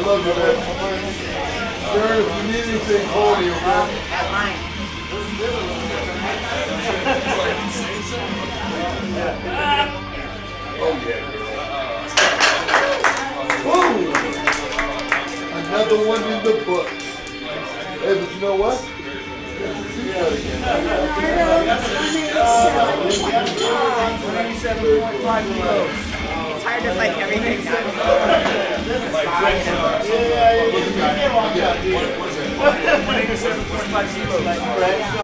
love you, man. Sharon, if you need anything, call me, okay? Oh, yeah, girl. Woo! Another one in the book. Hey, but you know what? It's hard to like everything down. 187.5 kilos.